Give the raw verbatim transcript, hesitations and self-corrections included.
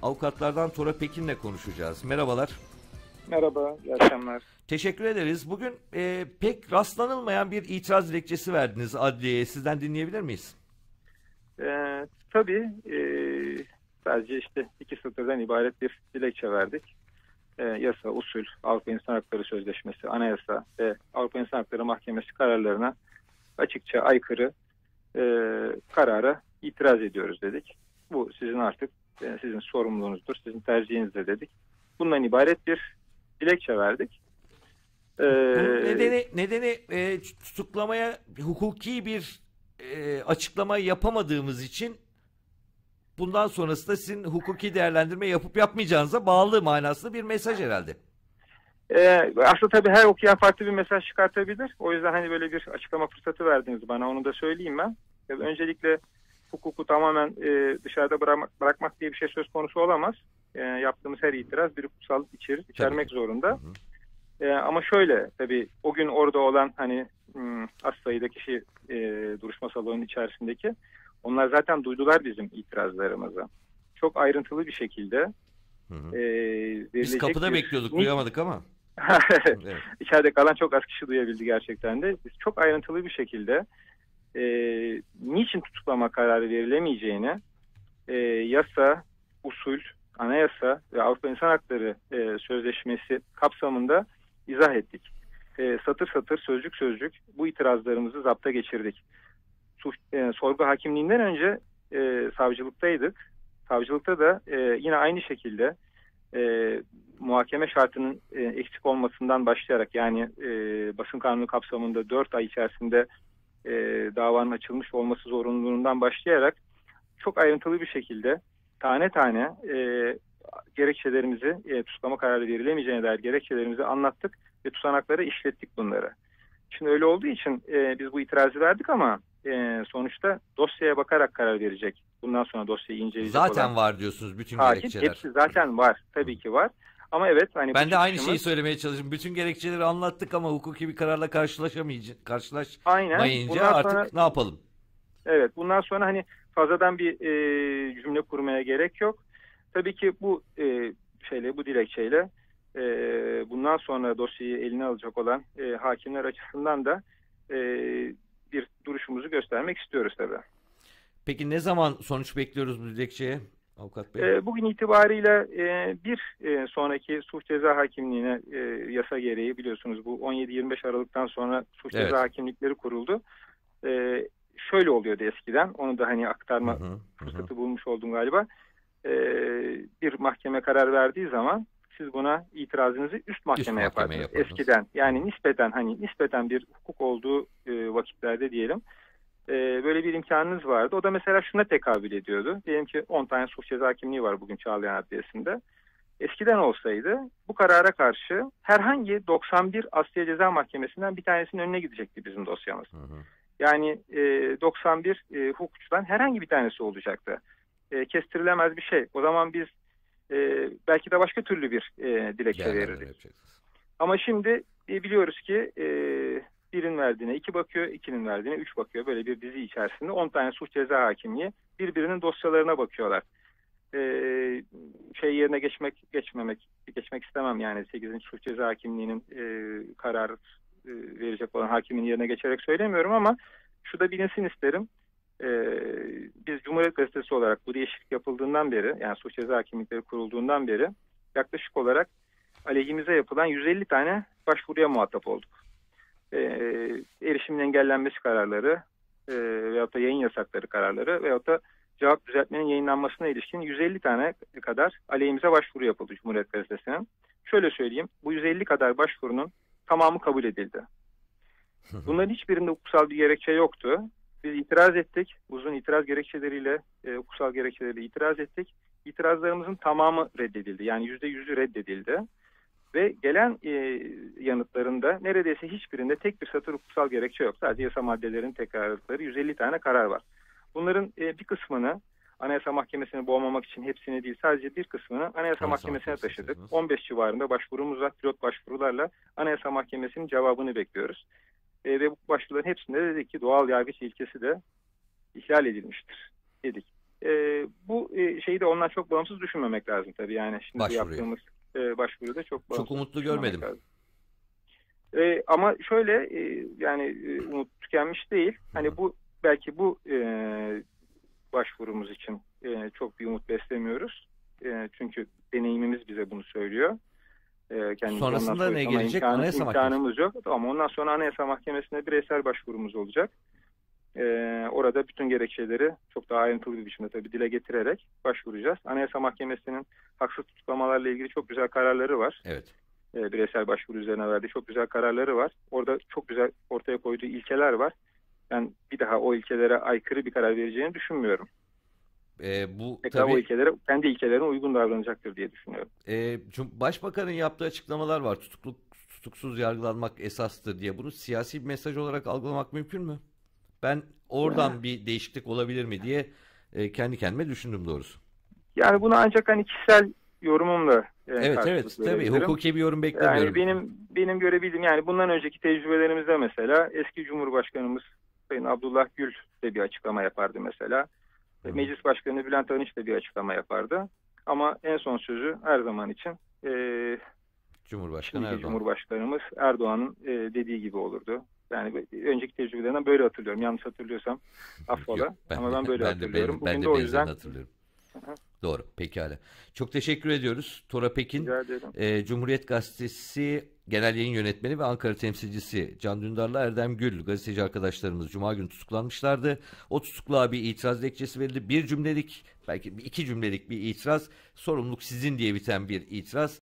Avukatlardan Tora Pekin'le konuşacağız. Merhabalar. Merhaba, iyi akşamlar. Teşekkür ederiz. Bugün e, pek rastlanılmayan bir itiraz dilekçesi verdiniz adliyeye. Sizden dinleyebilir miyiz? Ee, tabii, e, sadece işte iki satırdan ibaret bir dilekçe verdik. E, yasa, usul, Avrupa İnsan Hakları Sözleşmesi, anayasa ve Avrupa İnsan Hakları Mahkemesi kararlarına açıkça aykırı e, karara itiraz ediyoruz dedik. Bu sizin artık e, sizin sorumluluğunuzdur, sizin tercihinizdir dedik. Bundan ibaret bir dilekçe verdik. Ee, Bunun nedeni, nedeni e, tutuklamaya hukuki bir e, açıklama yapamadığımız için bundan sonrası da sizin hukuki değerlendirme yapıp yapmayacağınıza bağlı manasında bir mesaj herhalde. E, aslında tabii her okuyan farklı bir mesaj çıkartabilir. O yüzden hani böyle bir açıklama fırsatı verdiniz bana, onu da söyleyeyim ben. Yani öncelikle hukuku tamamen e, dışarıda bırakmak, bırakmak diye bir şey söz konusu olamaz. E, yaptığımız her itiraz bir hukuksal içerik içermek tabii zorunda. Hı hı. E, ama şöyle, tabii o gün orada olan hani hmm, az sayıda kişi e, duruşma salonunun içerisindeki, onlar zaten duydular bizim itirazlarımızı. Çok ayrıntılı bir şekilde hı hı. E, biz kapıda bir... bekliyorduk, duyamadık ama. Evet. İçeride kalan çok az kişi duyabildi gerçekten de. Biz çok ayrıntılı bir şekilde e, niçin tutuklama kararı verilemeyeceğini e, yasa, usul, anayasa ve Avrupa İnsan Hakları e, Sözleşmesi kapsamında izah ettik. E, satır satır, sözcük sözcük bu itirazlarımızı zapta geçirdik. Suç, e, sorgu hakimliğinden önce e, savcılıktaydık. Savcılıkta da e, yine aynı şekilde e, muhakeme şartının e, eksik olmasından başlayarak, yani e, basın kanunu kapsamında dört ay içerisinde e, davanın açılmış olması zorunluluğundan başlayarak çok ayrıntılı bir şekilde tane tane e, gerekçelerimizi, e, tutuklama kararı verilemeyeceğine dair gerekçelerimizi anlattık ve tutanaklara işlettik bunları. Şimdi öyle olduğu için e, biz bu itirazı verdik ama e, sonuçta dosyaya bakarak karar verecek. Bundan sonra dosyayı inceleyecek zaten olan var diyorsunuz bütün hakim, gerekçeler. hepsi zaten var. Tabii ki var. Ama evet, hani ben de aynı çıkışımız... şeyi söylemeye çalıştım. Bütün gerekçeleri anlattık ama hukuki bir kararla karşılaşamayınca, karşılaşmayınca Aynen. artık sonra, ne yapalım? Evet, bundan sonra hani fazladan bir e, cümle kurmaya gerek yok. Tabii ki bu e, şeyle, bu dilekçeyle e, bundan sonra dosyayı eline alacak olan e, hakimler açısından da e, bir duruşumuzu göstermek istiyoruz tabii. Peki ne zaman sonuç bekliyoruz bu dilekçeye avukat bey? E, bugün itibariyle e, bir e, sonraki suç ceza hakimliğine e, yasa gereği, biliyorsunuz bu on yedi yirmi beş Aralık'tan sonra suç evet. ceza hakimlikleri kuruldu. E, şöyle oluyordu eskiden, onu da hani aktarma hı hı, fırsatı hı. bulmuş oldum galiba. E, bir mahkeme karar verdiği zaman siz buna itirazınızı üst mahkeme yapardınız eskiden. Yani nispeten hani nispeten bir hukuk olduğu e, vakitlerde diyelim. E, böyle bir imkanınız vardı. O da mesela şuna tekabül ediyordu. Diyelim ki on tane suç ceza hakimliği var bugün Çağlayan Adliyesi'nde. Eskiden olsaydı bu karara karşı herhangi doksan bir Asliye Ceza Mahkemesi'nden bir tanesinin önüne gidecekti bizim dosyamız. Hı hı. Yani e, doksan bir e, hukukçudan herhangi bir tanesi olacaktı. E, kestirilemez bir şey. O zaman biz e, belki de başka türlü bir e, dilekçe yani, verirdik. Ama şimdi e, biliyoruz ki e, birin verdiğine iki bakıyor, ikinin verdiğine üç bakıyor. Böyle bir dizi içerisinde on tane suç ceza hakimliği birbirinin dosyalarına bakıyorlar. E, şey yerine geçmek geçmemek geçmek istemem, yani sekizinci suç ceza hakimliğinin e, karar e, verecek olan hakimin yerine geçerek söylemiyorum ama şu da bilinsin isterim. Ee, biz Cumhuriyet Gazetesi olarak bu değişiklik yapıldığından beri, yani suç ceza hakimlikleri kurulduğundan beri yaklaşık olarak aleyhimize yapılan yüz elli tane başvuruya muhatap olduk. Ee, erişimin engellenmesi kararları e, veyahut da yayın yasakları kararları veyahut da cevap düzeltmenin yayınlanmasına ilişkin yüz elli tane kadar aleyhimize başvuru yapıldı Cumhuriyet Gazetesi'nin. Şöyle söyleyeyim, bu yüz elli kadar başvurunun tamamı kabul edildi. Bunların hiçbirinde hukuksal bir gerekçe yoktu. Biz itiraz ettik. Uzun itiraz gerekçeleriyle, e, hukuksal gerekçeleriyle itiraz ettik. İtirazlarımızın tamamı reddedildi. Yani yüzde yüzü reddedildi. Ve gelen e, yanıtlarında neredeyse hiçbirinde tek bir satır hukuksal gerekçe yok. Sadece yasa maddelerinin tekrarladıkları yüz elli tane karar var. Bunların e, bir kısmını Anayasa Mahkemesi'ne boğmamak için hepsini değil, sadece bir kısmını Anayasa, Anayasa Mahkemesi'ne taşıdık. on beş civarında başvurumuz var. Pilot başvurularla Anayasa Mahkemesi'nin cevabını bekliyoruz. E, ve bu başvuruların hepsinde dedik ki doğal yargıç ilkesi de ihlal edilmiştir dedik. E, bu e, şeyi de ondan çok bağımsız düşünmemek lazım tabii. Yani şimdi bu Başvuruyor. yaptığımız e, başvuruda çok bağımsız. Çok umutlu görmedim. Lazım. E, ama şöyle e, yani e, umut tükenmiş değil. Hani bu belki bu e, başvurumuz için e, çok bir umut beslemiyoruz. E, çünkü deneyimimiz bize bunu söylüyor. E, Sonrasında ne gelecek? Imkanı, Anayasa imkanımız yok. Ama ondan sonra Anayasa Mahkemesi'ne bireysel başvurumuz olacak. E, orada bütün gerekçeleri çok daha ayrıntılı bir biçimde tabii dile getirerek başvuracağız. Anayasa Mahkemesi'nin haksız tutuklamalarla ilgili çok güzel kararları var. Evet. E, bireysel başvuru üzerine verdiği çok güzel kararları var. Orada çok güzel ortaya koyduğu ilkeler var. Ben bir daha o ilkelere aykırı bir karar vereceğini düşünmüyorum. E, bu Tekrar tabii, o ilkelere, kendi ilkelerine uygun davranacaktır diye düşünüyorum. E, Başbakanın yaptığı açıklamalar var. Tutukluk, tutuksuz yargılanmak esastır diye. Bunu siyasi bir mesaj olarak algılamak mümkün mü? Ben oradan Yani, bir değişiklik olabilir mi diye e, kendi kendime düşündüm doğrusu. yani bunu ancak hani kişisel yorumumla e, Evet evet tabii hukuki bir yorum beklemiyorum. Yani benim benim görebildiğim yani bundan önceki tecrübelerimizde mesela eski Cumhurbaşkanımız Sayın Abdullah Gül de bir açıklama yapardı mesela. Hı. Meclis Başkanı Bülent Arınç de bir açıklama yapardı. Ama en son sözü her zaman için e, Cumhurbaşkanı Erdoğan. Cumhurbaşkanımız Erdoğan'ın e, dediği gibi olurdu. Yani önceki tecrübelerinden böyle hatırlıyorum. Yanlış hatırlıyorsam affola. Yok, ben, ama ben böyle ben hatırlıyorum. De, ben, ben de o benzerini yüzden hatırlıyorum. Hı-hı. Doğru. Pekala. Çok teşekkür ediyoruz. Tora Pekin, e, Cumhuriyet Gazetesi Genel Yayın Yönetmeni ve Ankara temsilcisi Can Dündar'la Erdem Gül, gazeteci arkadaşlarımız Cuma günü tutuklanmışlardı. O tutukluğa bir itiraz dilekçesi verildi. Bir cümlelik, belki iki cümlelik bir itiraz, sorumluluk sizin diye biten bir itiraz.